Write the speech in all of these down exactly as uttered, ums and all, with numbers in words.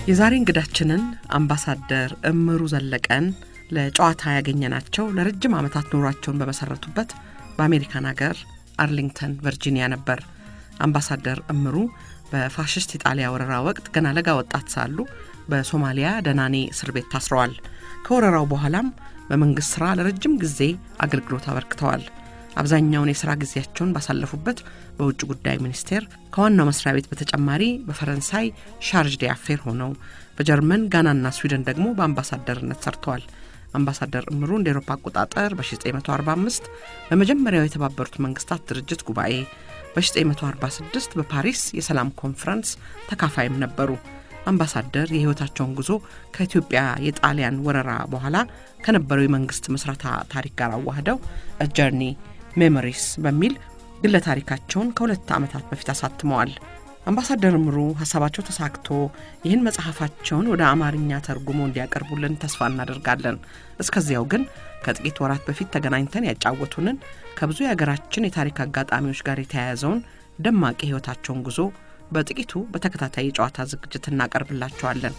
የዛሬ እንግዳችንን አምባሳደር እምሩ ዘለቀን ለጨዋታ ያገኘናቸው ለረጅም ዓመታት ኖራቸውን በመሰረቱበት በአሜሪካን ሀገር አርሊንግተን ቨርጂኒያ ነበር። አምባሳደር እምሩ በፋሽስት ኢጣሊያ ወረራ ወቅት ገና ለጋ ወጣት ሳሉ በሶማሊያ ደናኔ እስር ቤት ታስረዋል። ከወረራው በኋላም በመንግስት ስራ ለረጅም ጊዜ አገልግሎት አበርክተዋል። አብዛኛውን የሥራ ጊዜያቸውን ባሳለፉበት በውጭ ጉዳይ ሚኒስቴር ከዋናው መስሪያ ቤት በተጨማሪ በፈረንሳይ ሻርጅ ዲአፌር ሆነው በጀርመን ጋናና ስዊድን ደግሞ በአምባሳደርነት ሰርተዋል። አምባሳደር እምሩ እንደ አውሮፓ አቆጣጠር በ1945 በመጀመሪያው የተባበሩት መንግስታት ድርጅት ጉባኤ በ1946 በፓሪስ የሰላም ኮንፈረንስ ተካፋይም ነበሩ። አምባሳደር የህይወታቸውን ጉዞ ከኢትዮጵያ የጣሊያን ወረራ በኋላ ከነበረው የመንግስት መስራታ ታሪክ ጋር አዋህደው A Journey Memories በሚል ግለ ታሪካቸውን ከሁለት ዓመታት በፊት አሳትመዋል። አምባሳደር እምሩ ሐሳባቸው ተሳክቶ ይህን መጽሐፋቸውን ወደ አማርኛ ተርጉሞ እንዲያቀርቡልን ተስፋ እናደርጋለን። እስከዚያው ግን ከጥቂት ወራት በፊት ተገናኝተን ያጫወቱንን ከብዙ የሀገራችን የታሪክ አጋጣሚዎች ጋር የተያያዘውን ደማቅ ህይወታቸውን ጉዞ በጥቂቱ በተከታታይ ጨዋታ ዝግጅት እናቀርብላችኋለን።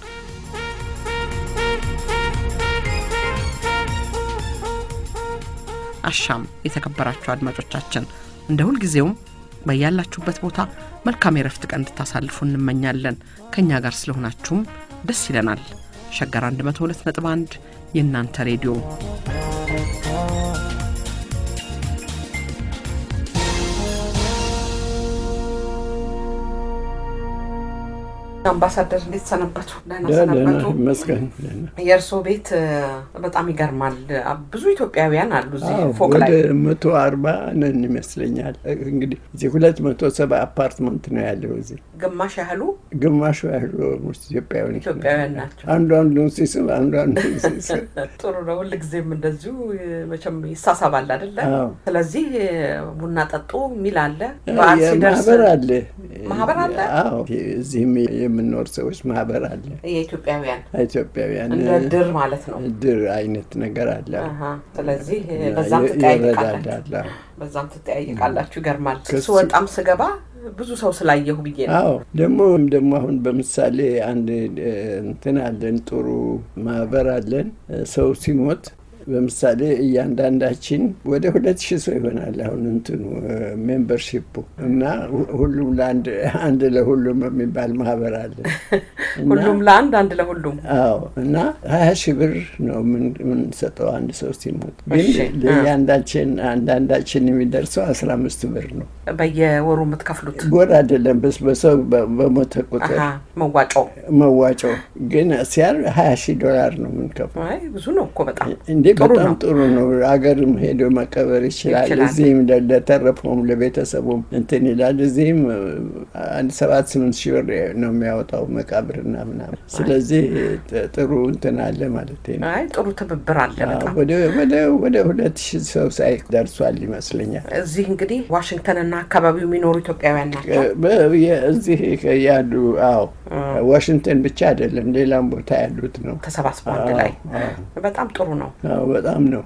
አሻም የተከበራችሁ አድማጮቻችን እንደ ሁሉ ጊዜውም በያላችሁበት ቦታ መልካም የረፍት ቀን እንድታሳልፉ እንመኛለን። ከኛ ጋር ስለሆናችሁም ደስ ይለናል። ሸገር አንድ መቶ ሁለት ነጥብ አንድ የእናንተ ሬዲዮ አምባሳደር እንዴት ሰነበቱ? ደህና ሰነበቱ? መስገን የርሶ ቤት በጣም ይገርማል። ብዙ ኢትዮጵያውያን አሉ እዚህ ፎቅ ላይ ወደ መቶ አርባ ነን ይመስለኛል። እንግዲህ እዚህ ሁለት መቶ ሰባ አፓርትመንት ነው ያለው። እዚህ ግማሽ ያህሉ ግማሽ ያህሉ ኢትዮጵያውያን ኢትዮጵያውያን ናቸው። አንዱ አንዱ ሲስም አንዱ አንዱ ሲስም ጥሩ ነው። ሁሉ ጊዜም እንደዚሁ መቼም ይሳሳባል አይደለ? ስለዚህ ቡና ጠጡ ሚል አለ። ባል ሲደርስ ማህበር አለ ማህበር አለ። አዎ እዚህም የምንኖር ሰዎች ማህበር አለ። የኢትዮጵያውያን ኢትዮጵያውያን እንደ ድር ማለት ነው። ድር አይነት ነገር አለ። አሃ ስለዚህ በዛም ተጠያይቃላችሁ በዛም ተጠያይቃላችሁ። ይገርማል። ስወጣም ስገባ ብዙ ሰው ስላየሁ ብዬ ነው። አዎ ደሞ ደሞ አሁን በመሳሌ አንድ እንትን አለን ጥሩ ማህበር አለን። ሰው ሲሞት በመሳሌ እያንዳንዳችን ወደ ሁለት ሺህ ሰው ይሆናል አሁን እንትኑ ሜምበርሺፑ እና ሁሉም ለአንድ አንድ ለሁሉም የሚባል ማህበር አለ። ሁሉም ለአንድ አንድ ለሁሉም አዎ እና ሀያ ሺህ ብር ነው ምን ምን ሰጠው አንድ ሰው ሲሞት። ግን ለእያንዳንዳችን አንዳንዳችን የሚደርሰው አስራ አምስት ብር ነው በየወሩ የምትከፍሉት። ጎር አይደለም በስ በሰው በሞተ ቁጥር አሃ መዋጮ መዋጮ ግን ሲያር ሀያ ሺህ ዶላር ነው የምንከፍለው። አይ ብዙ ነው እኮ በጣም እንዴ በጣም ጥሩ ነው። አገርም ሄዶ መቀበር ይችላል። እዚህም ለተረፈውም ለቤተሰቡም እንትን ይላል። እዚህም አንድ ሰባት ስምንት ሺህ ብር ነው የሚያወጣው መቃብርና ምናምን። ስለዚህ ጥሩ እንትን አለ ማለት ነው። አይ ጥሩ ትብብር አለ በጣም። ወደ ወደ ወደ ሁለት ሺህ ሰው ሳይ ደርሷል ይመስለኛል። እዚህ እንግዲህ ዋሽንግተንና አካባቢው የሚኖሩ ኢትዮጵያውያን ናቸው። እዚህ ያሉ አዎ ዋሽንግተን ብቻ አይደለም ሌላም ቦታ ያሉት ነው ተሰባስበው አንድ ላይ። በጣም ጥሩ ነው። አዎ በጣም ነው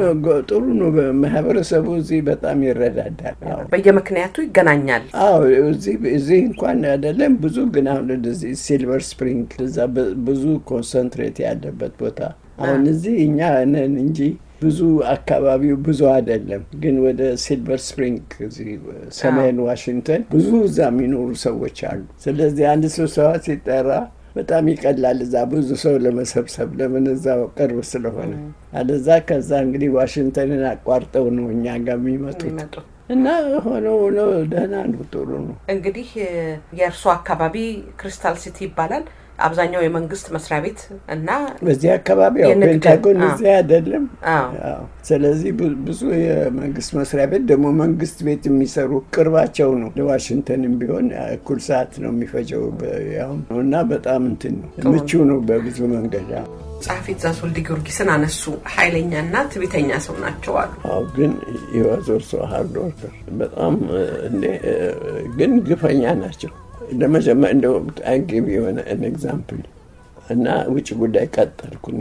ጥሩ ነው። በማህበረሰቡ እዚህ በጣም ይረዳዳል። በየምክንያቱ ይገናኛል። አዎ እዚህ እዚህ እንኳን አይደለም ብዙ ግን አሁን እዚህ ሲልቨር ስፕሪንግ እዛ ብዙ ኮንሰንትሬት ያለበት ቦታ አሁን እዚህ እኛ ነን እንጂ ብዙ አካባቢው ብዙ አይደለም። ግን ወደ ሲልቨር ስፕሪንግ እዚህ ሰሜን ዋሽንግተን ብዙ እዛ የሚኖሩ ሰዎች አሉ። ስለዚህ አንድ ስብሰባ ሲጠራ በጣም ይቀላል እዛ ብዙ ሰው ለመሰብሰብ ለምን እዛው ቅርብ ስለሆነ። አለዛ ከዛ እንግዲህ ዋሽንግተንን አቋርጠው ነው እኛ ጋር የሚመጡት እና ሆኖ ሆኖ ደህና ነው ጥሩ ነው። እንግዲህ የእርሱ አካባቢ ክሪስታል ሲቲ ይባላል። አብዛኛው የመንግስት መስሪያ ቤት እና በዚህ አካባቢ ያው ፔንታጎን እዚህ አይደለም። አዎ ስለዚህ ብዙ የመንግስት መስሪያ ቤት ደግሞ መንግስት ቤት የሚሰሩ ቅርባቸው ነው። ለዋሽንግተንም ቢሆን እኩል ሰዓት ነው የሚፈጀው ያው እና በጣም እንትን ነው ምቹ ነው በብዙ መንገድ። ጻፊ ዛስ ወልደ ጊዮርጊስን አነሱ። ኃይለኛና ትዕቢተኛ ሰው ናቸው አሉ። አዎ ግን ይወዘር ሰው ሃርድ ወርከር በጣም እንደ ግን ግፈኛ ናቸው። ለመጀመሪያ እንደው I give you an, an example እና ውጭ ጉዳይ ቀጠልኩ እኔ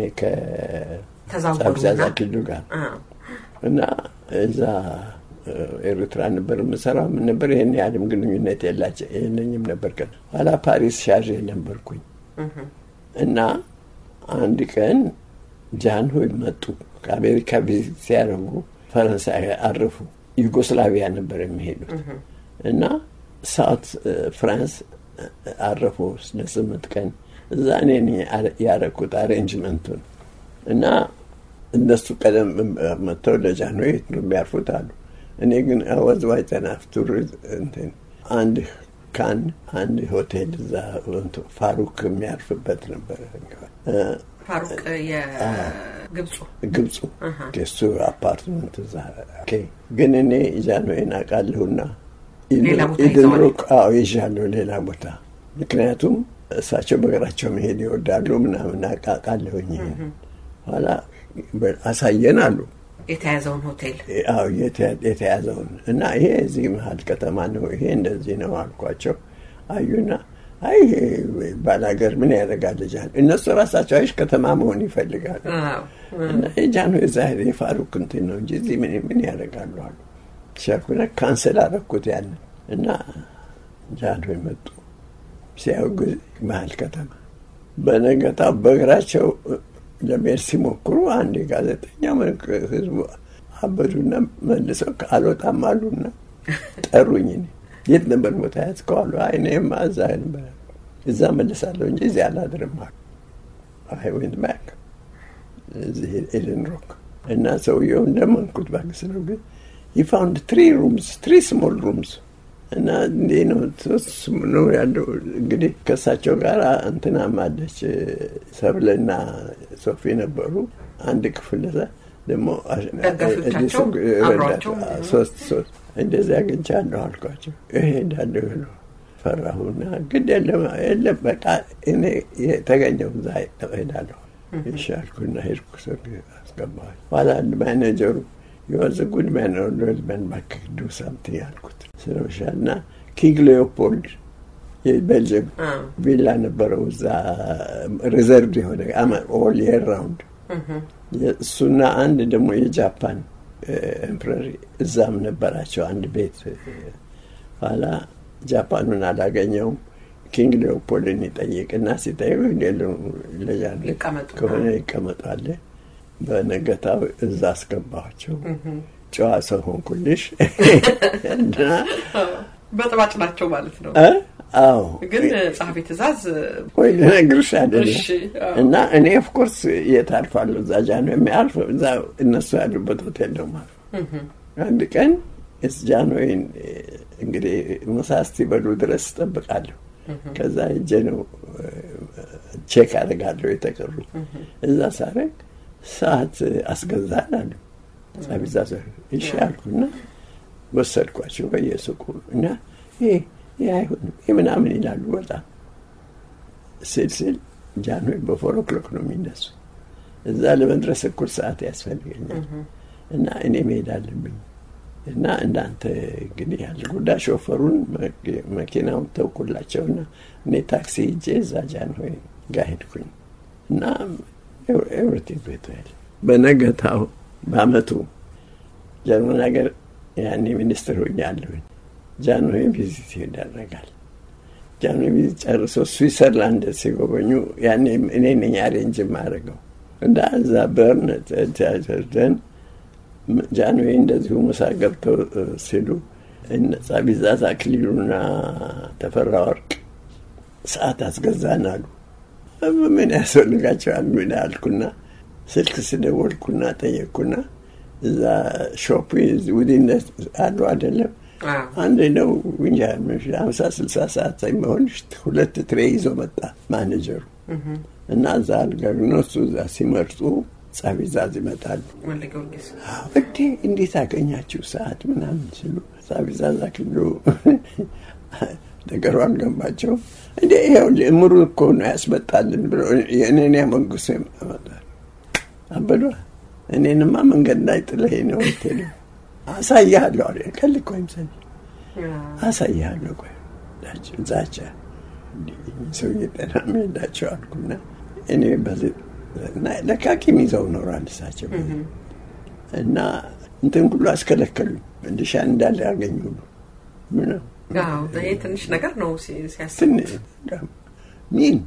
ከዛዛኪ ጋር እና እዛ ኤርትራ ነበር መሰራው ምን ነበር ይሄን ያለም ግንኙነት ያላቸው የነኝም ነበር ከ ኋላ ፓሪስ ሻርጅ ነበርኩኝ እና አንድ ቀን ጃንሆይ መጡ። ከአሜሪካ ቪዚት ሲያደርጉ ፈረንሳይ አረፉ። ዩጎስላቪያ ነበር የሚሄዱት እና ሳውት ፍራንስ አረፉ ለስምንት ቀን። እዛ እኔ ያረኩት አሬንጅመንቱን እና እነሱ ቀደም መጥተው ለጃንሆይ ነው የሚያርፉት አሉ። እኔ ግን አወዝዋይ ተናፍቱ እንትን አንድ ካን አንድ ሆቴል እዛ ፋሩክ የሚያርፍበት ነበር። ፋሩክ የግብፁ ግብፁ ከሱ አፓርትመንት እዛ ኦኬ። ግን እኔ ጃንሆይን አውቃለሁና ኢድንሮክ አዎ ይዣለሁ ሌላ ቦታ። ምክንያቱም እሳቸው በእግራቸው መሄድ ይወዳሉ ምናምን አውቃለሁኝ። ኋላ አሳየን አሉ የተያዘውን ሆቴል አዎ የተያዘውን እና ይሄ እዚህ መሀል ከተማ ነው ይሄ እንደዚህ ነው አልኳቸው። አዩና አይ ባላገር ምን ያደርጋል ጃን እነሱ ራሳቸው አይሽ ከተማ መሆን ይፈልጋሉ። አዎ እና ጃንሆይ ዛሬ ፋሩክ እንትን ነው እንጂ እዚህ ምን ምን ያደርጋሉ አሉ። ሸርኩና ካንሰል አደረኩት ያን እና ጃንሆይ መጡ። ሲያውቁ መሀል ከተማ በነገታው በእግራቸው ለመሄድ ሲሞክሩ አንድ ጋዜጠኛ ህዝቡ አበዱና መልሰው አልወጣም አሉና ጠሩኝ። የት ነበር ቦታ ያዝከው አሉ። አይ እኔማ እዛ ነበር እዛ መልሳለሁ እንጂ እዚህ አላድርም አሉ። አይ went back እዚህ ኤድንሮክ እና ሰውየው እንደመንኩት ባክስ ነው ግን he found three rooms three small rooms እና እንዴ ነው ነው ያለው። እንግዲህ ከሳቸው ጋር እንትና ማለች ሰብለና ሶፊ ነበሩ አንድ ክፍል እዛ ደግሞ ደጋፊዎቻቸው አብሯቸው ሶስት ሶስት እንደዚህ አግኝቻለሁ አልኳቸው። ይሄ እንዳለው ነው ፈራሁና ግድ የለም የለም በቃ እኔ የተገኘው እዛ እሄዳለሁ ይሻልኩና ሄድኩ። ሰው አስገባሁ። ኋላ ማኔጀሩ you was a good man or good man back do something አልኩት። ስለሻና ኪንግ ሌኦፖልድ የቤልጅየም ቪላ ነበረው እዛ ሪዘርቭ የሆነ ኦል የር ራውንድ እሱና አንድ ደግሞ የጃፓን ኤምፐረር እዛም ነበራቸው አንድ ቤት። ኋላ ጃፓኑን አላገኘውም። ኪንግ ሌኦፖልድን ይጠይቅና ሲጠይቅ እንደለው ለጃን ከሆነ ይቀመጣል። በነገታው እዛ አስገባቸው። ጨዋ ሰው ሆንኩልሽ እና በጥባጭ ናቸው ማለት ነው። አዎ ግን ጻፊ ትእዛዝ ወይ ለነግርሽ አይደለም። እና እኔ ኦፍ ኮርስ የታልፋለሁ እዛ ጃንሆይ የሚያልፍ እዛ እነሱ ያሉበት ሆቴል ነው ማለት አንድ ቀን እስ ጃንሆይ እንግዲህ መሳስቲ በሉ ድረስ ጠብቃለሁ። ከዛ እጄ ነው ቼክ አደርጋለሁ የተቀሩት እዛ ሳረግ ሰዓት አስገዛን አሉ። ጻቢዛዘ ይሻልኩና ወሰድኳቸው በየሱቁ እና ይሄ ያይሁን ምናምን ይላሉ። በጣም ስልስል ጃንሆይ በፎር ኦክሎክ ነው የሚነሱ። እዛ ለመድረስ እኩል ሰዓት ያስፈልገኛል እና እኔ መሄድ አለብኝ እና እንዳንተ እንግዲህ ያለ ጉዳይ ሾፈሩን መኪናውን ተውኩላቸውና እኔ ታክሲ ሄጄ እዛ ጃንሆይ ጋር ሄድኩኝ እና ኤቭሪቲንግ ቤቷል። በነገታው በአመቱ ጀርመን ሀገር ያኔ ሚኒስትር ሆኛለሁ። ጃንሆይ ቪዚት ይደረጋል። ጃንሆይ ቪዚት ጨርሶ ስዊዘርላንድ ሲጎበኙ ያኔ እኔ ነኝ አሬንጅ ማድረገው እንዳ እዛ በርን ተያዘን ጃንሆይ እንደዚሁ ምሳ ገብተው ሲሉ እነ ጻቢዛዝ አክሊሉና ተፈራ ወርቅ ሰዓት አስገዛናሉ። ምን ያስፈልጋቸዋል ምን አልኩና ስልክ ስደወልኩና ጠየቅኩና እዛ ሾፕ ወዲነ አሉ አይደለም አንድ ነው እንጃ ሃምሳ ስልሳ ሰዓት ሳይሆን ሁለት ትሬ ይዞ መጣ ማኔጀሩ እና እዛ አልጋግኖስ እዛ ሲመርጡ ጻቢዛዝ ይመጣሉ። ወልደጊዮርጊስ እቴ እንዴት አገኛችሁ ሰዓት ምናምን ሲሉ ጻቢዛዝ አክሉ ነገሩ አልገባቸው። እንዴ ይሄው ለምሩ እኮ ነው ያስመጣልን ብሎ የኔን ያመንጉስ ያመጣል አበዶ እኔንማ መንገድ ላይ ጥለህ ነው እንትን አሳያለሁ አለ ከልኮ ይምሰል አሳያለሁ ቆይ ዳች ዛቻ ሰው ይጠናም እንዳቸው አልኩና እኔ በዚህ እና ለካኪም ይዘው ኖራል እሳቸው እና እንትን ሁሉ አስከለከሉ እንድሻን እንዳለ ያገኙ ምን አዎ ይሄ ትንሽ ነገር ነው ሲያስብ ምን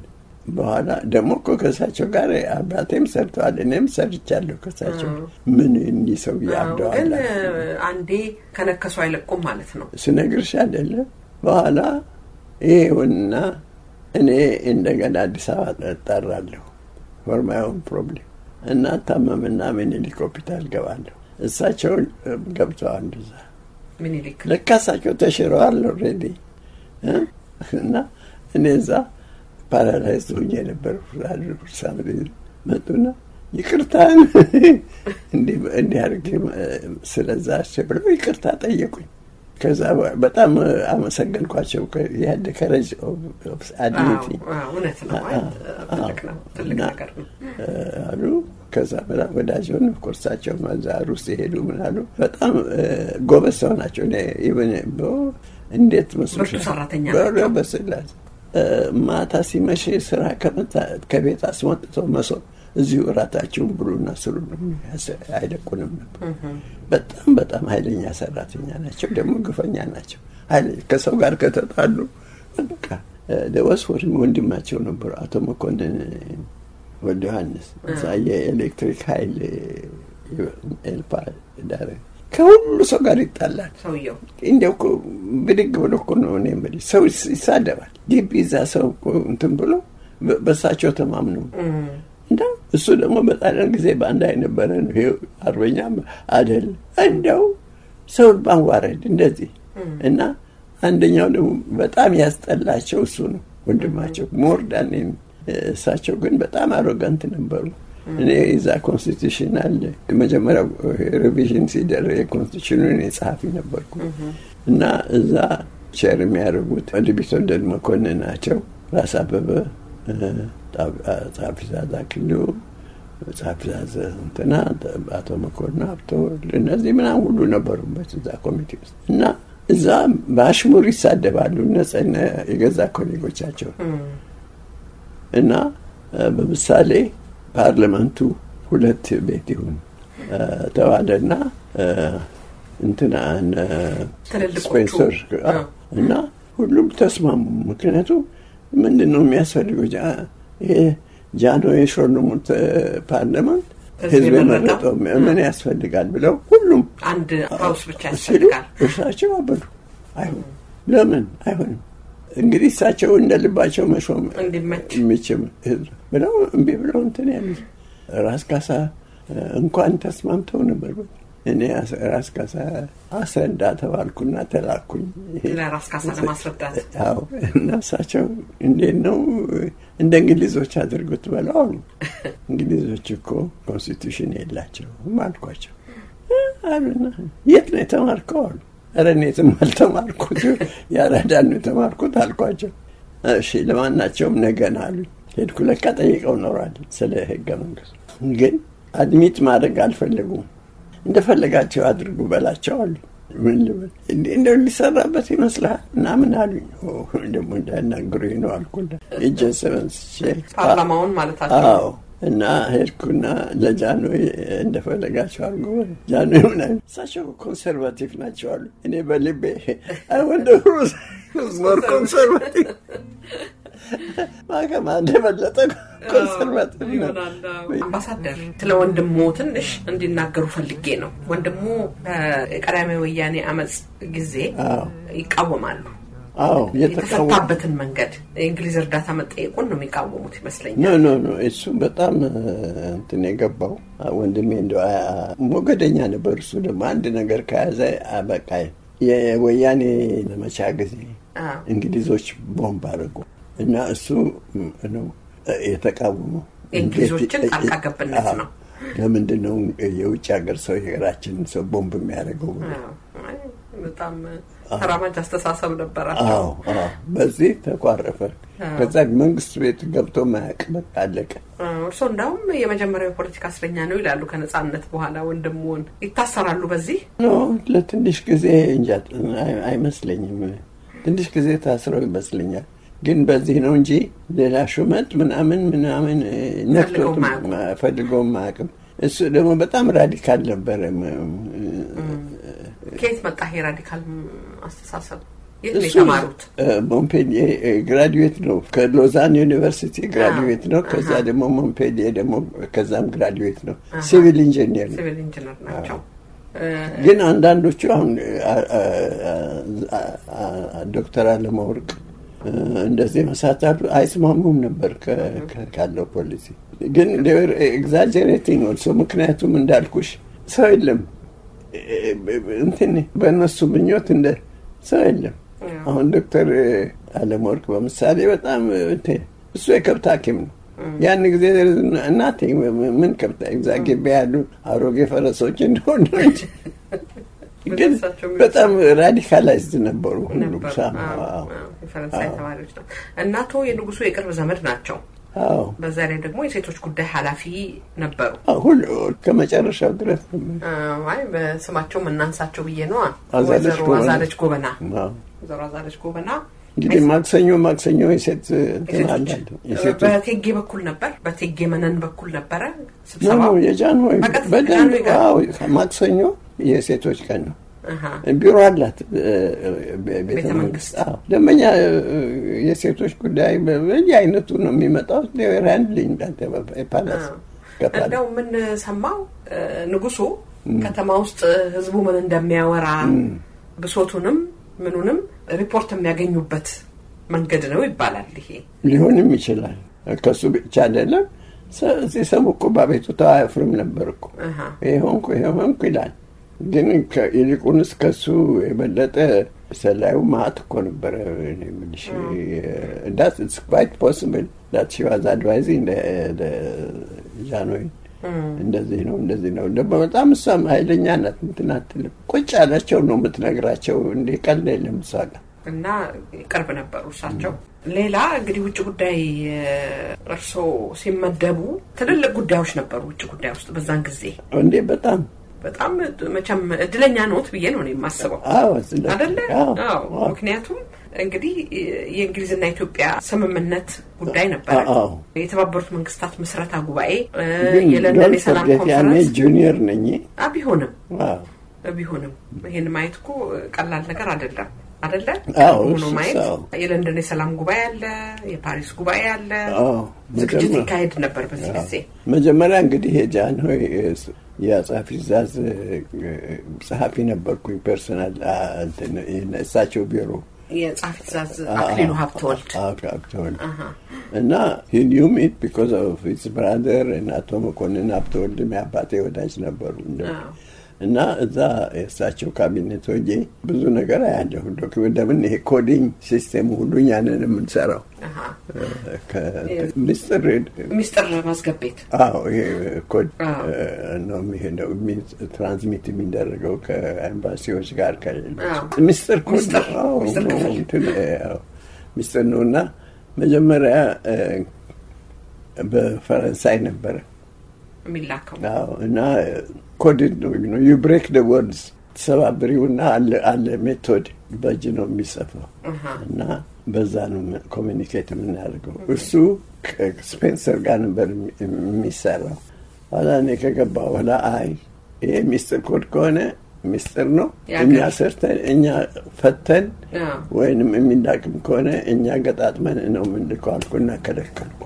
በኋላ ደግሞ እኮ ከእሳቸው ጋር አባቴም ሰርተዋል፣ እኔም ሰርቻለሁ ከእሳቸው። ምን እንዲህ ሰው ያብደዋል። ግን አንዴ ከነከሱ አይለቁም ማለት ነው። ስነግርሽ አይደለ? በኋላ ይሄውና እኔ እንደገና አዲስ አበባ እጠራለሁ for my own problem እና ታመምና ምኒልክ ሆስፒታል ገባለሁ። እሳቸው ገብተዋል እዛ። ምኒልክ ለካ እሳቸው ተሽረዋል ኦልሬዲ እና እኔ እዛ ፓራላይዝ ሆኜ ነበር። ፍራድ ፍርሳምሪ መጡና ይቅርታን እንዴ እንዴ አርጌ ስለዛ አስብሎ ይቅርታ ጠየቁኝ። ከዛ በጣም አመሰግንኳቸው። ያደ ከረጅ አድሚቲ እውነት ነው ትልቅ ነው ትልቅ ነገር ነው አሉ። ከዛ በላ ወዳጆን ኮርሳቸው ማዛሩ ሲሄዱ ምን አሉ፣ በጣም ጎበዝ ሰው ናቸው። እኔ ኢቭን እንዴት መስሎሽ ሰራተኛ ነው በስላስ ማታ ሲመሽ ስራ ከመጣ ከቤት አስወጥቶ መሶብ እዚሁ እራታቸውን ብሉና ስሩ ነው አይለቁንም ነበር። በጣም በጣም ኃይለኛ ሰራተኛ ናቸው፣ ደግሞ ግፈኛ ናቸው። ኃይለ ከሰው ጋር ከተጣሉ በቃ ደወስወር ወንድማቸው ነበር አቶ መኮንን ወልደ ዮሐንስ ሳየ ኤሌክትሪክ ኃይል ኤልፓ ዳረ ከሁሉ ሰው ጋር ይጣላል ሰውየው። እንደው እኮ ብድግ ብሎ እኮ ነው እኔ የምልሽ ሰው ይሳደባል። ግቢ እዛ ሰው እንትን ብሎ በሳቸው ተማምኑ እንዳ እሱ ደግሞ በጣሊያን ጊዜ ባንዳ የነበረ ነው። ይሄ አርበኛም አይደል እንደው ሰው ባንዋረድ እንደዚህ እና አንደኛው ደግሞ በጣም ያስጠላቸው እሱ ነው ወንድማቸው ሞርዳን። እሳቸው ግን በጣም አሮጋንት ነበሩ። እኔ እዛ ኮንስቲቱሽናል መጀመሪያ ሪቪዥን ሲደረግ የኮንስቲቱሽኑን ጸሐፊ ነበርኩ እና እዛ ሼር የሚያደርጉት ወንድቢቶ እንደድ መኮንን ናቸው። ራስ አበበ ጸሐፊ ዛዛ ክሉ ጸሐፊ ዛዛ እንትና አቶ መኮንን አብቶ እነዚህ ምናምን ሁሉ ነበሩበት እዛ ኮሚቴ ውስጥ እና እዛ በአሽሙር ይሳደባሉ እነጸነ የገዛ ኮሌጎቻቸው እና በምሳሌ ፓርላመንቱ ሁለት ቤት ይሁን ተባለና እንትና ስፔንሰር እና ሁሉም ተስማሙ። ምክንያቱም ምንድነው የሚያስፈልገው ይሄ ጃኖ የሾሉሙት ፓርላመንት ህዝብ መረጠው ምን ያስፈልጋል ብለው ሁሉም አንድ ሀውስ ብቻ ያስፈልጋል እሳቸው አበዱ። አይሆን ለምን አይሆንም እንግዲህ እሳቸው እንደልባቸው መሾም እንዲመችም ብለው እምቢ ብለው እንትን ያሉ ራስ ካሳ እንኳን ተስማምተው ነበር። እኔ ራስ ካሳ አስረዳ ተባልኩና ተላኩኝ ለራስ ካሳ ለማስረዳት። አዎ እና እሳቸው እንዴት ነው እንደ እንግሊዞች አድርጉት ብለው አሉ። እንግሊዞች እኮ ኮንስቲቱሽን የላቸውም አልኳቸው። አሉና የት ነው የተማርከው አሉ። ኧረ እኔ ተማርኩት ያራዳን ነው ተማርኩት አልኳቸው። እሺ ለማናቸውም ነገና አሉኝ። ሄድኩ። ለካ ጠይቀው ኖራል ስለ ህገ መንግስቱ ግን አድሚት ማድረግ አልፈለጉም። እንደፈለጋቸው አድርጉ በላቸው አሉ። ምን ልበል እንደው ሊሰራበት ይመስላል እና ምን አሉኝ። ኦ ደግሞ እንዳናግሩኝ ነው አልኩላ። እጀሰንስ ፓርላማውን ማለት አለ። አዎ እና ሄድኩና ለጃኖ እንደፈለጋቸው አርጎ ጃኖ ምን እሳቸው ኮንሰርቫቲቭ ናቸው አሉ። እኔ በልቤ አይ ወንደሩ ሞር ኮንሰርቫቲቭ ማከማ እንደበለጠ ኮንሰርቫቲቭ ነው። አምባሳደር ስለ ወንድሙ ትንሽ እንዲናገሩ ፈልጌ ነው። ወንድሙ ቀዳማዊ ወያኔ አመጽ ጊዜ ይቃወማሉ። አዎ የተፈታበትን መንገድ የእንግሊዝ እርዳታ መጠየቁን ነው የሚቃወሙት ይመስለኛል። ኖ ኖ ኖ እሱ በጣም እንትን የገባው ወንድሜ እንደው ሞገደኛ ነበር። እሱ ደግሞ አንድ ነገር ከያዘ በቃ የወያኔ ለመቻ ጊዜ እንግሊዞች ቦምብ አደረጉ እና እሱ ነው የተቃወመው። እንግሊዞችን ጣልቃ ገብነት ነው። ለምንድን ነው የውጭ ሀገር ሰው የሀገራችን ሰው ቦምብ የሚያደርገው? በጣም ተራማጅ አስተሳሰብ ነበራቸው። አዎ አዎ በዚህ ተቋረፈ። ከዛ መንግስት ቤት ገብቶ ማያቅ በቃ አለቀ። እርሶ እንዳውም የመጀመሪያው ፖለቲካ እስረኛ ነው ይላሉ። ከነጻነት በኋላ ወንድሙን ይታሰራሉ በዚህ ነው ለትንሽ ጊዜ እንጂ አይመስለኝም። ትንሽ ጊዜ ታስረው ይመስለኛል። ግን በዚህ ነው እንጂ ሌላ ሹመት ምናምን ምናምን ነክቶት ፈልገው ማያቅም። እሱ ደግሞ በጣም ራዲካል ነበር። ከየት መጣ ይሄ ራዲካል አስተሳሰብ? የት ነው የተማሩት? ሞንፔሊዬ ግራጁዌት ነው። ከሎዛን ዩኒቨርሲቲ ግራጁዌት ነው። ከዛ ደግሞ ሞንፔሊዬ ደግሞ ከዛም ግራጁዌት ነው። ሲቪል ኢንጂነር ነው። ሲቪል ኢንጂነር ናቸው። ግን አንዳንዶቹ አሁን ዶክተር አለማወርቅ እንደዚህ መሳታሉ አይስማሙም ነበር ካለው ፖሊሲ። ግን ዴቨር ኤግዛጀሬቲንግ ኦልሶ። ምክንያቱም እንዳልኩሽ ሰው የለም እንትን በእነሱ ምኞት እንደ ሰው የለም። አሁን ዶክተር አለማወርቅ በምሳሌ በጣም እሱ የከብት ሐኪም ነው። ያን ጊዜ እናቴ ምን ከብት ኤግዛጌ ያሉ አሮጌ ፈረሶች እንደሆነ እንጂ ግን በጣም ራዲካላይዝድ ነበሩ ሁሉም ሳማው ፈረንሳይ ተማሪዎች ነው። እናቶ የንጉሱ የቅርብ ዘመድ ናቸው። አዎ በዛ ላይ ደግሞ የሴቶች ጉዳይ ኃላፊ ነበሩ። ሁሉ ከመጨረሻው ድረስ አዎ አይ በስማቸው እናንሳቸው ብዬ ነው። ወይዘሮ አዛለች ጎበና አዎ ወይዘሮ አዛለች ጎበና እንግዲህ ማክሰኞ ማክሰኞ የሴት ተናዳለ የሴት በቴጌ በኩል ነበር፣ በቴጌ መነን በኩል ነበር ስብሰባው። ነው የጃንሆይ በደንብ አዎ ማክሰኞ የሴቶች ቀን ነው። አሃ ቢሮ አላት ቤተ መንግስት። አዎ ደመኛ የሴቶች ጉዳይ በየአይነቱ ነው የሚመጣው። ለራንድሊንግ ዳንተ ፓላስ እንደው ምን ሰማው ንጉሱ ከተማ ውስጥ ህዝቡ ምን እንደሚያወራ ብሶቱንም ምኑንም ሪፖርት የሚያገኙበት መንገድ ነው ይባላል። ይሄ ሊሆንም ይችላል። ከሱ ብቻ አይደለም ሲሰሙኩ ባቤቱታ አያፍርም ነበርኩ። አሃ ይሄንኩ ይሄንኩ ይላል። ግን ከይልቁንስ ከሱ የበለጠ ሰላዩ ማት እኮ ነበር ምንሽ that it's quite possible that she was advising the the Janoi እንደዚህ ነው እንደዚህ ነው ደግሞ በጣም እሷም ኃይለኛ ናት። እንትን አትልም ቁጭ አላቸው ነው የምትነግራቸው። እንደ ቀልድ የለም ሳጋ እና ቅርብ ነበሩ እሳቸው። ሌላ እንግዲህ ውጭ ጉዳይ እርሶ ሲመደቡ ትልልቅ ጉዳዮች ነበሩ ውጭ ጉዳይ ውስጥ በዛን ጊዜ እንዴ በጣም በጣም መቼም እድለኛ ነዎት ብዬ ነው የማስበው። አዎ አይደለ? አዎ ምክንያቱም እንግዲህ የእንግሊዝና ኢትዮጵያ ስምምነት ጉዳይ ነበር። የተባበሩት መንግስታት መስረታ ጉባኤ የለንደን የሰላም ኮንፈረንስ ጁኒየር ነኝ አቢሆንም አዎ አቢሆንም ይሄን ማየት እኮ ቀላል ነገር አይደለም አይደለ? አዎ ነው ማየት። የለንደን የሰላም ጉባኤ አለ፣ የፓሪስ ጉባኤ አለ። አዎ ዝግጅት ይካሄድ ነበር በዚህ ጊዜ። መጀመሪያ እንግዲህ የጃንሆይ የጻፊ ዛዝ ጸሐፊ ነበርኩኝ ፐርሰናል እንትን እሳቸው ቢሮ የጻፊ ዛዝ አክሊሉ ሀብተወልድ ሀብተወልድ እና he knew me because of his brother እና አቶ መኮንን ሀብተወልድ የሚያባቴ ወዳጅ ነበሩ። እና እዛ እሳቸው ካቢኔት ሆኜ ብዙ ነገር አያለሁ። ዶክመንት ደምን ይሄ ኮዲንግ ሲስተም ሁሉ ያንን የምንሰራው ከሚስጥር ሚስጥር ማስገቤት አዎ ይሄ ኮድ ነው የሚሄደው ትራንስሚት የሚደረገው ከኤምባሲዎች ጋር ከሌሎች ሚስጥር ኮድ አዎ ሚስጥር ነውና መጀመሪያ በፈረንሳይ ነበረ የሚላከው አዎ እና ኮድ ነው you know you break the words ሰባብሪውና አለ አለ ሜቶድ በእጅ ነው የሚጽፈው እና በዛ ነው ኮሙኒኬት የምናደርገው። እሱ ስፔንሰር ጋር ነበር የሚሰራው። ኋላ እኔ ከገባሁ በኋላ አይ ይሄ ሚስጥር ኮድ ከሆነ ሚስጥር ነው እኛ ሰርተን እኛ ፈተን ወይንም የሚላክም ከሆነ እኛ ገጣጥመን ነው የምንልከው አልኩና ከለከልኩ።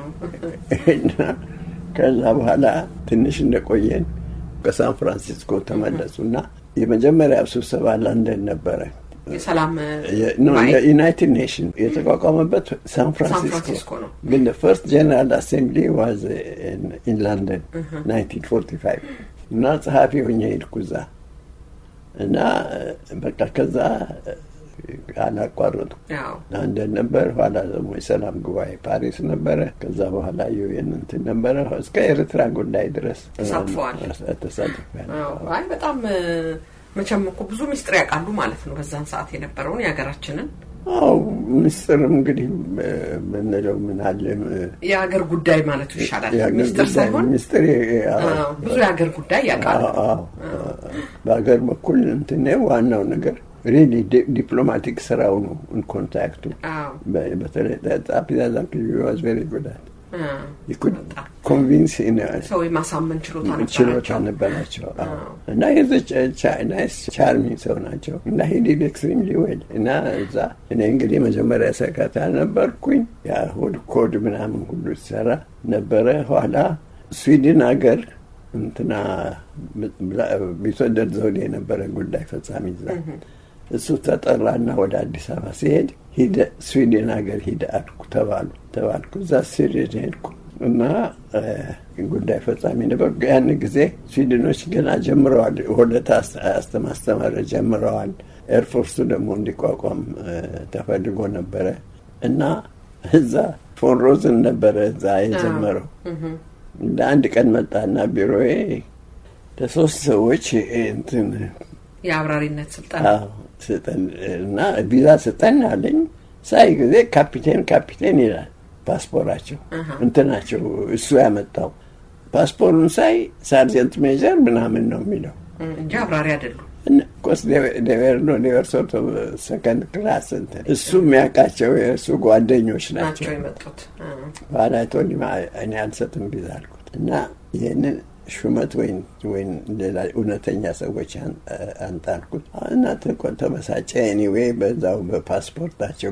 ከዛ በኋላ ትንሽ እንደቆየን ከሳን ፍራንሲስኮ ተመለሱና የመጀመሪያው ስብሰባ ለንደን ነበረ። የሰላም ነው የዩናይትድ ኔሽን የተቋቋመበት ሳን ፍራንሲስኮ ነው። ግን the first general assembly was in, in London nineteen forty-five እና ጸሐፊ ሆኜ ሄድኩ እዛ እና በቃ ከዛ አላቋረጥኩ ለንደን ነበር። ኋላ ደግሞ የሰላም ጉባኤ ፓሪስ ነበረ። ከዛ በኋላ ዩኤን እንትን ነበረ እስከ ኤርትራ ጉዳይ ድረስ ተሳትፈዋል። ተሳትፈዋል። አይ በጣም መቼም እኮ ብዙ ሚስጥር ያውቃሉ ማለት ነው በዛን ሰዓት የነበረውን የሀገራችንን። አዎ ሚስጥርም እንግዲህ ምንለው ምን አለ የሀገር ጉዳይ ማለት ይሻላል ሚስጥር ሳይሆን ሚስጥር ብዙ የሀገር ጉዳይ ያውቃሉ። አዎ በሀገር በኩል እንትን ነው ዋናው ነገር really diplomatic ስራው ነው ኮንታክቱ። በተለይ ጣፒዛ ዛክሊ was very good at he could ኮንቪንስ ሰው የማሳመን ችሎታ ነበራቸው ችሎታ ነበራቸው እና የዘች ቻይናስ ቻርሚንግ ሰው ናቸው እና ሂዲ ኤክስትሪምሊ ዌል እና እዛ እኔ እንግዲህ መጀመሪያ ሰካታ ነበርኩኝ ያ ሁሉ ኮድ ምናምን ሁሉ ሰራ ነበረ ኋላ ስዊድን ሀገር እንትና ቢትወደድ ዘውዴ የነበረ ጉዳይ ፈጻሚ እዛ እሱ ተጠራና ወደ አዲስ አበባ ሲሄድ ሂደ ስዊድን ሀገር ሂደ አልኩ ተባሉ ተባልኩ እዛ ስዊድን ሄድኩ እና ጉዳይ ፈጻሚ ነበር ያን ጊዜ ስዊድኖች ገና ጀምረዋል ወደታ አስተማስተማር ጀምረዋል ኤርፎርስ ደግሞ እንዲቋቋም ተፈልጎ ነበረ እና እዛ ፎን ሮዝን ነበረ እዛ የጀመረው እንደ አንድ ቀን መጣና ቢሮዬ ለሶስት ሰዎች እንትን የአብራሪነት ስልጣን ስልጣንና ቪዛ ስልጣን አለኝ ሳይ ጊዜ ካፒቴን ካፒቴን ይላል ፓስፖርታቸው እንትናቸው እሱ ያመጣው ፓስፖርቱን ሳይ ሳርጀንት ሜጀር ምናምን ነው የሚለው እንጂ አብራሪ አይደሉም ኮስ ዴቨር ነው ዴቨር ሶርት ኦፍ ሰከንድ ክላስ እንትን እሱ የሚያውቃቸው የእሱ ጓደኞች ናቸው የመጡት ባላቶኒ እኔ አልሰጥም ቪዛ አልኩት እና ይሄንን ሹመት ወይን ወይን ሌላ እውነተኛ ሰዎች አንጣልኩት እና ተቆጥተበሳጨ ኤኒዌይ በዛው በፓስፖርታቸው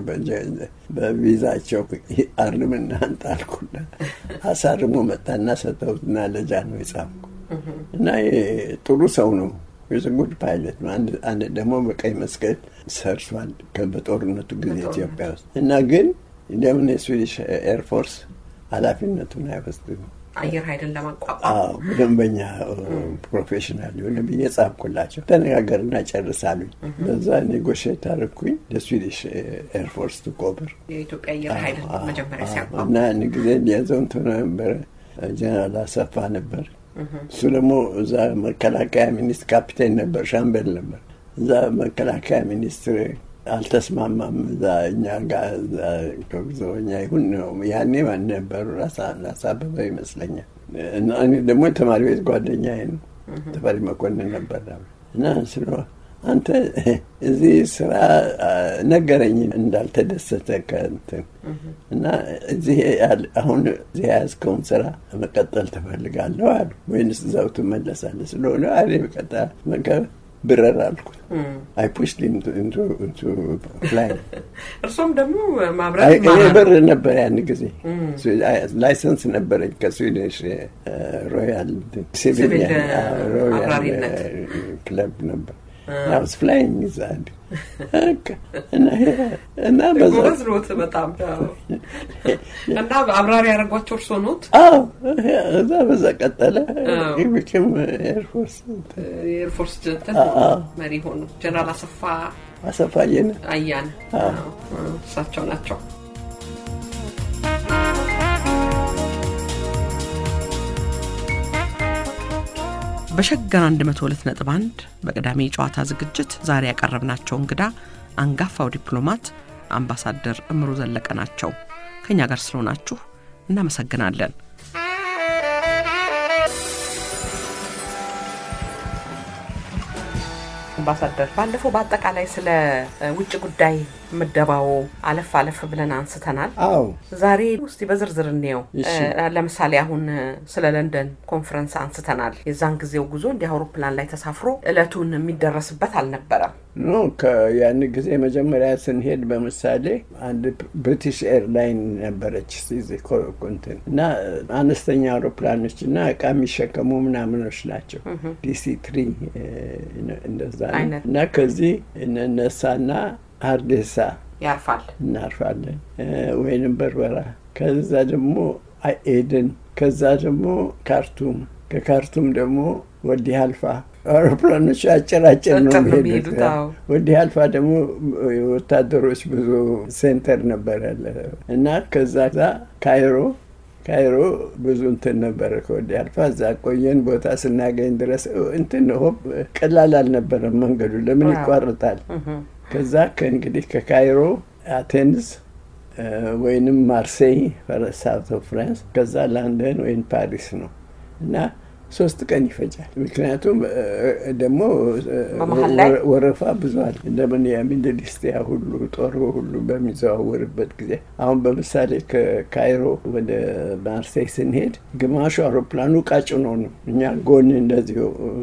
በቪዛቸው አርምና አንጣልኩና አሳርሞ መጣና ሰጠውና ለጃ ነው የጻፍኩ እና ጥሩ ሰው ነው የዝጉድ ፓይለት አንድ አንድ ደግሞ በቀይ መስቀል ሰርቷል ከበጦርነቱ ጊዜ ኢትዮጵያ ውስጥ እና ግን እንደምን የስዊዲሽ ኤርፎርስ ኃላፊነቱን አይወስድም አየር ኃይልን ለማቋቋም አዎ ደንበኛ ፕሮፌሽናል የሆነ በየጻፍኩላቸው ተነጋገርና ጨርሳሉኝ በዛ ኔጎሽዬት አደረኩኝ ለስዊዲሽ ኤርፎርስ ተቆበር የኢትዮጵያ አየር ኃይል መጀመሪያ ሲያቋቁም እና ንግዜ ሊያዘውን ነበር ጀነራል አሰፋ ነበር እሱ ደግሞ እዛ መከላከያ ሚኒስትር ካፒቴን ነበር ሻምበል ነበር እዛ መከላከያ ሚኒስትር አልተስማማም እዛ እኛ ጋር ከብዙኛ ይሁን ነው ያኔ ማን ነበር ራሳ አሳበበ ይመስለኛል እና እኔ ደግሞ ተማሪ ቤት ጓደኛዬ ነው ተፈሪ መኮንን ነበር እና ስለ አንተ እዚህ ስራ ነገረኝ እንዳልተደሰተ ከእንትን እና እዚህ አሁን እዚህ ያዝከውን ስራ መቀጠል ትፈልጋለህ አሉ ወይንስ እዛው ትመለሳለህ ስለሆነ አለ መቀጠል መቀጠል ብረር አልኩት አይ ፑሽድ ሂም ኢንቱ ኢንቱ ፍላይንግ እርሱም ደግሞ ማብራት ማለት ብር ነበር ያን ጊዜ ላይሰንስ ነበረኝ ከስዊዲሽ ሮያል ሲቪሊያን ሮያል ክለብ ነበር I was flying inside. እና እና በዛው ሮት በጣም እና አብራሪ ያረጋቸው እርሶ ኖት አዎ እዛ በዛ ቀጠለ ይብችም ኤርፎርስ ኤርፎርስ ጀነራል መሪ ሆኑ ጀነራል አሰፋ አሰፋ የነ አያን እሳቸው ናቸው በሸገር አንድ መቶ ሁለት ነጥብ አንድ በቀዳሚ ጨዋታ ዝግጅት ዛሬ ያቀረብናቸው እንግዳ አንጋፋው ዲፕሎማት አምባሳደር እምሩ ዘለቀ ናቸው ከኛ ጋር ስለሆናችሁ እናመሰግናለን አምባሳደር ባለፈው በአጠቃላይ ስለ ውጭ ጉዳይ ምደባው አለፍ አለፍ ብለን አንስተናል አዎ ዛሬ ውስጥ በዝርዝር እንየው ለምሳሌ አሁን ስለ ለንደን ኮንፈረንስ አንስተናል የዛን ጊዜው ጉዞ እንደ አውሮፕላን ላይ ተሳፍሮ እለቱን የሚደረስበት አልነበረም ኖ ከያን ጊዜ መጀመሪያ ስንሄድ በመሳሌ አንድ ብሪቲሽ ኤርላይን ነበረች እዚህ ኮንቲኔንት እና አነስተኛ አውሮፕላኖችና እቃ የሚሸከሙ ምናምኖች ናቸው ዲሲ ትሪ እንደዛ እና ከዚህ እነሳና አርዴሳ ያርፋል እናርፋለን ወይንም በርበራ ከዛ ደግሞ ኤደን ከዛ ደግሞ ካርቱም ከካርቱም ደግሞ ወዲ አልፋ አውሮፕላኖች አጭራጭር ነው የሚሄዱት ወዲ አልፋ ደግሞ ወታደሮች ብዙ ሴንተር ነበር ያለ እና ከዛ ካይሮ ካይሮ ብዙ እንትን ነበር ከወዲ አልፋ እዛ ቆየን ቦታ ስናገኝ ድረስ እንትን ነው ቀላል አልነበረም መንገዱ ለምን ይቋርጣል ከዛ ከእንግዲህ ከካይሮ አቴንስ ወይንም ማርሴይ ሳውት ኦፍ ፍራንስ ከዛ ለንደን ወይን ፓሪስ ነው እና ሶስት ቀን ይፈጃል። ምክንያቱም ደግሞ ወረፋ ብዙ አለ። እንደምን የሚድል ኢስት ያ ሁሉ ጦር ሁሉ በሚዘዋወርበት ጊዜ አሁን በምሳሌ ከካይሮ ወደ ማርሴይ ስንሄድ ግማሹ አውሮፕላኑ ቃጭ ነው ነው እኛ ጎን እንደዚህ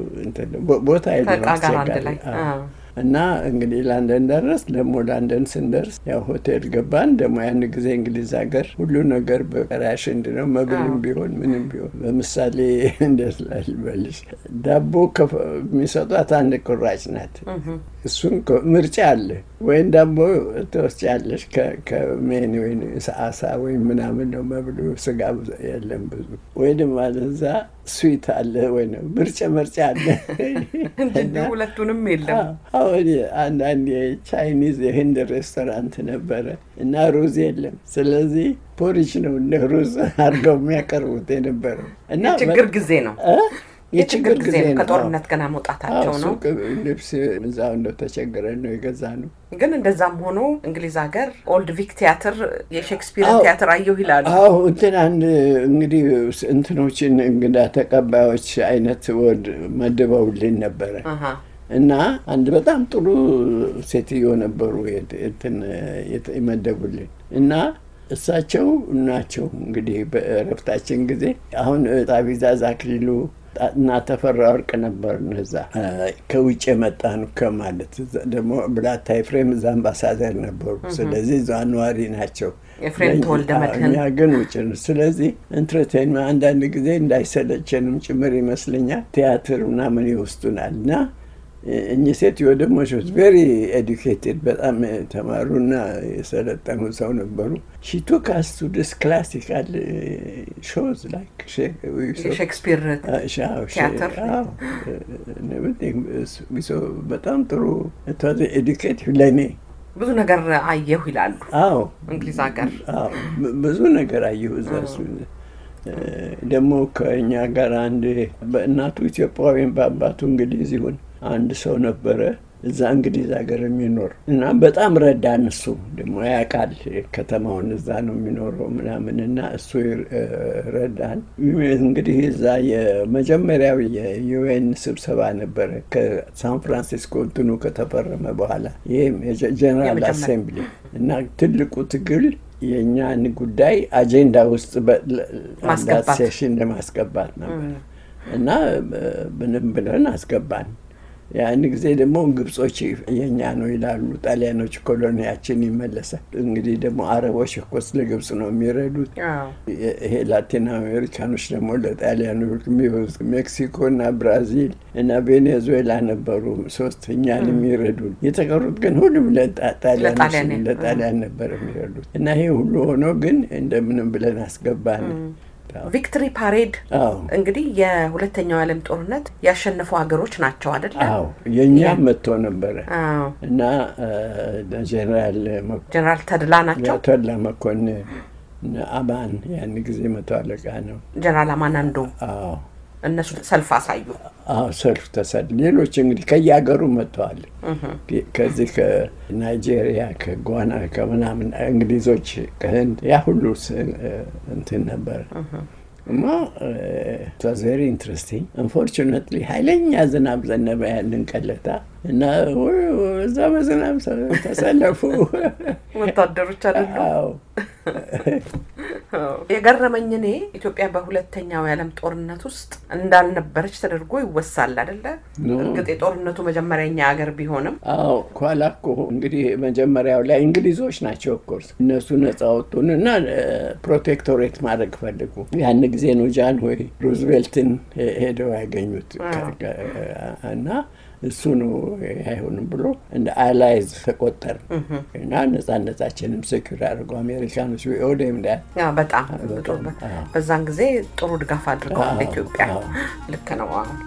ቦታ አይደለም እና እንግዲህ ለንደን ደረስ ደግሞ ለንደን ስንደርስ ያው ሆቴል ገባን። ደግሞ ያን ጊዜ እንግሊዝ ሀገር ሁሉ ነገር በራሽ እንደው መብልም ቢሆን ምንም ቢሆን በምሳሌ እንደስላል በልሽ ዳቦ ከሚሰጣት አንድ ቁራጭ ናት። እሱን ምርጫ አለ ወይ ዳቦ ተወስጫለሽ ከሜኑ ወይ ሰዓሳ ወይ ምናምን ነው መብሉ ስጋ የለም ብዙ ወይ ደግሞ አለዛ ስዊት አለ ወይ ነው ምርጫ ምርጫ አለ እንዴ ሁለቱንም የለም። አሁን አንዳንድ የቻይኒዝ የህንድ ሬስቶራንት ነበረ እና ሩዝ የለም። ስለዚህ ፖሪች ነው እንደ ሩዝ አድርገው የሚያቀርቡት የነበረው እና ችግር ጊዜ ነው የችግር ጊዜ ነው። ከጦርነት ገና መውጣታቸው ነው። ልብስ እዛው እንደው ተቸግረን ነው የገዛነው። ግን እንደዛም ሆኖ እንግሊዝ ሀገር ኦልድ ቪክ ቲያትር የሼክስፒር ቲያትር አየሁ ይላሉ። አዎ እንትን አንድ እንግዲህ እንትኖችን እንግዳ ተቀባዮች አይነት ወድ መደበውልን ነበረ እና አንድ በጣም ጥሩ ሴትዮ ነበሩ እንትን የመደቡልን እና እሳቸው ናቸው እንግዲህ በረፍታችን ጊዜ አሁን ጣቢዛዝ አክሊሉ እና ተፈራ ወርቅ ነበር ነዛ ከውጭ መጣን ከማለት ደግሞ ብላታ ኤፍሬም አምባሳደር ነበሩ። ስለዚህ ዛንዋሪ ናቸው ኤፍሬም ተወልደ መድህን ያ ግን ውጭ ነው። ስለዚህ ኢንተርቴይንመንት አንዳንድ ጊዜ እንዳይሰለቸንም ጭምር ይመስለኛል ቲያትር ምናምን ይወስዱናልና እኚህ ሴትዮ ደግሞ ሾስ ቬሪ ኤዱኬትድ በጣም ተማሩና የሰለጠኑ ሰው ነበሩ። she took us to this classical shows like Shakespeare theater so በጣም ጥሩ ተዋዘ ኤዱኬትድ ለኔ ብዙ ነገር አየሁ ይላሉ። አዎ እንግሊዝ ሀገር አዎ ብዙ ነገር አየሁ እዛሱ ደግሞ ከኛ ጋር አንድ በእናቱ ኢትዮጵያዊን በአባቱ እንግሊዝ ይሁን አንድ ሰው ነበረ እዛ እንግሊዝ ሀገር የሚኖር እና በጣም ረዳን። እሱ ደግሞ ያቃል ከተማውን እዛ ነው የሚኖረው ምናምንና እሱ ረዳን። እንግዲህ እዛ የመጀመሪያው የዩኤን ስብሰባ ነበረ ከሳን ፍራንሲስኮ እንትኑ ከተፈረመ በኋላ ይሄ ጀነራል አሴምብሊ እና ትልቁ ትግል የኛን ጉዳይ አጀንዳ ውስጥ ማስገባት ሴሽን ለማስገባት ነበር እና ምንም ብለን አስገባን። ያን ጊዜ ደግሞ ግብጾች የኛ ነው ይላሉ ጣሊያኖች ኮሎኒያችን ይመለሳል። እንግዲህ ደግሞ አረቦች እኮ ለግብጽ ነው የሚረዱት። ይሄ ላቲን አሜሪካኖች ደግሞ ለጣሊያኖች የሚወዝ ሜክሲኮና ብራዚል እና ቬኔዙዌላ ነበሩ ሶስተኛን የሚረዱት። የተቀሩት ግን ሁሉም ለጣሊያኖች ለጣሊያን ነበር የሚረዱት እና ይሄ ሁሉ ሆኖ ግን እንደምንም ብለን አስገባን። ቪክቶሪ ፓሬድ እንግዲህ የሁለተኛው ዓለም ጦርነት ያሸነፉ ሀገሮች ናቸው አይደል? አዎ የኛ መጥቶ ነበር እና ጀነራል ጀነራል ተድላ ናቸው። ተድላ መኮንን አማን ያን ጊዜ መቶ አለቃ ነው ጀነራል አማን አንዱ። አዎ እነሱ ሰልፍ አሳዩ። አዎ ሰልፍ ተሰድ ሌሎች እንግዲህ ከያገሩ መጥተዋል። ከዚህ ከናይጄሪያ ከጓና ከምናምን እንግሊዞች ከህንድ ያ ሁሉ እንትን ነበር እና it was very interesting. Unfortunately ኃይለኛ ዝናብ ዘነበ ያንን ቀለታ እና እዛ በዝናብ ተሰለፉ ወታደሮች አይደሉ? አዎ የገረመኝ እኔ ኢትዮጵያ በሁለተኛው የዓለም ጦርነት ውስጥ እንዳልነበረች ተደርጎ ይወሳል አይደለ? እንግዲህ የጦርነቱ መጀመሪያኛ ሀገር ቢሆንም አዎ ኳላኮ እንግዲህ መጀመሪያው ላይ እንግሊዞች ናቸው of course እነሱ ነፃ ወጡና ፕሮቴክቶሬት ማድረግ ፈልጉ። ያን ጊዜ ነው ጃን ሆይ ሩዝቬልትን ሄደው ያገኙት እና እሱ ነው አይሆንም ብሎ እንደ አላይዝ ተቆጠር እና ነፃነታችንም ሴኩር አድርገው አሜሪካኖች ወደም ዳ ያ በጣም በዛን ጊዜ ጥሩ ድጋፍ አድርገው ለኢትዮጵያ ልክ ነው።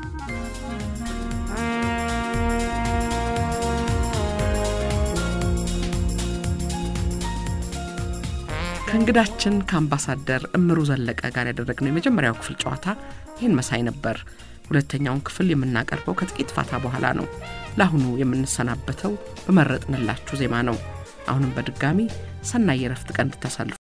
ከእንግዳችን ከአምባሳደር እምሩ ዘለቀ ጋር ያደረግነው የመጀመሪያው ክፍል ጨዋታ ይህን መሳይ ነበር። ሁለተኛውን ክፍል የምናቀርበው ከጥቂት ፋታ በኋላ ነው። ለአሁኑ የምንሰናበተው በመረጥንላችሁ ዜማ ነው። አሁንም በድጋሚ ሰናይ የረፍት ቀን ተሳልፉ።